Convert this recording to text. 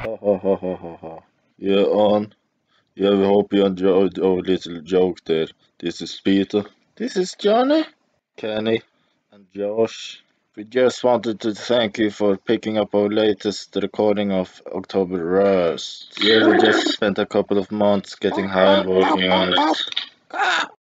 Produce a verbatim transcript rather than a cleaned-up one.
Ha ha ha ha ha ha. Yeah, on. Yeah, we hope you enjoyed our little joke there. This is Peter. This is Johnny. Kenny. And Josh. We just wanted to thank you for picking up our latest recording of October Rust. Yeah, we just spent a couple of months getting high and working on it.